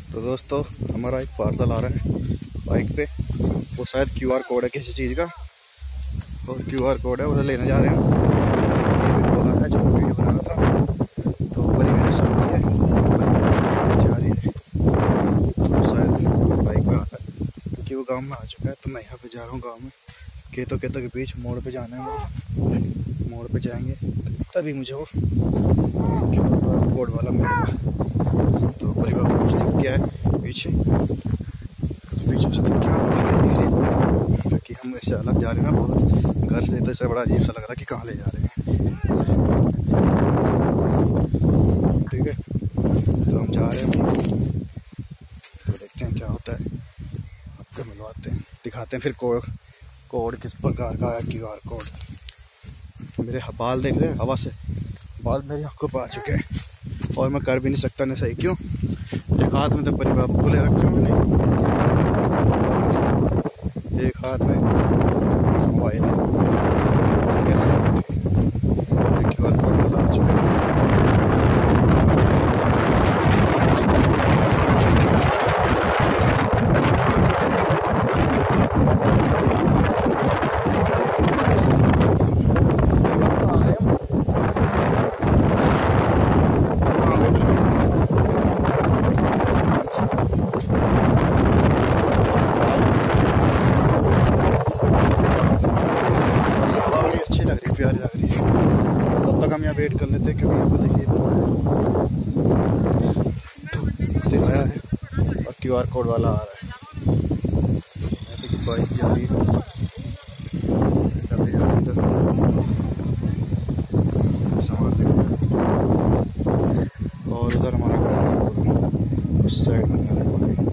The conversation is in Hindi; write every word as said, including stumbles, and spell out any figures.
तो दोस्तों हमारा एक पार्सल आ रहा है बाइक पे। वो शायद क्यूआर कोड है किसी चीज़ का, और क्यूआर कोड है उसे लेने जा रहे हैं। अभी बोला है जो वीडियो बना रहा था, तो बड़ी मेरे सामने है जा रही है, तो शायद बाइक पे आ रहा है क्योंकि वो गांव में आ चुका है। तो मैं यहाँ पे जा रहा हूँ गांव में, खेतों खेतों के बीच मोड़ पे जाना है। वो मोड़ पे जाएंगे तभी मुझे वो क्यूआर कोड वाला मिलेगा। तो परिवार कुछ दिख गया है पीछे, पीछे से क्या आगे दिख रही है क्योंकि हम ऐसे अलग जा रहे हैं ना बहुत घर से, तो इससे बड़ा अजीब सा लग रहा है कि कहाँ ले जा रहे हैं। ठीक है, तो हम जा रहे हैं, तो देखते हैं क्या होता है, आपको मिलवाते हैं, दिखाते हैं फिर कोड कोड किस प्रकार का है क्यू आर कोड। मेरे बाल देख रहे हैं, हवा से बाल मेरी आंखों पर आ चुके हैं और मैं कर भी नहीं सकता। नहीं सही क्यों, एक हाथ में तो परिवार को ले रखा मैंने, एक हाथ में मोबाइल है। क्यू आर कोड बता चुका है। प्यारी लग रही है, तब तक हम यहाँ वेट कर लेते हैं क्योंकि यहाँ पर देखिए दिखाया है और क्यूआर कोड वाला आ रहा है। देखिए बाइक जा रही है, सामान और उधर हमारा घर है, उस साइड में घर है हमारे।